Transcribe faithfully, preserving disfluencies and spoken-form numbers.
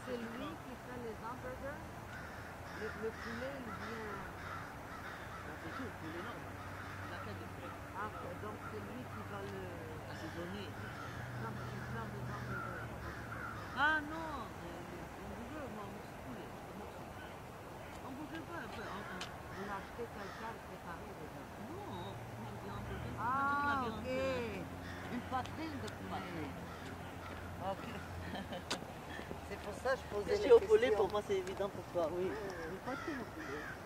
c'est lui qui fait les hamburgers. Le, le poulet, il vient. C'est tout, pour les noms. La tête de poulet. Ah, donc c'est lui qui va le. Assaisonner. Non, mais je parle des hamburgers. Ah non, hamburger, moi, moi, c'est poulet. Hamburger, pas un peu. Vous l'achetez quelqu'un préparé déjà. Non, moi, je dis hamburger. Ah, ok. Une poitrine de poulet. Ok. C'est pour ça que je posais Si les c'est au poulet, questions. pour moi, c'est évident pour toi, oui. Une poitrine au poulet.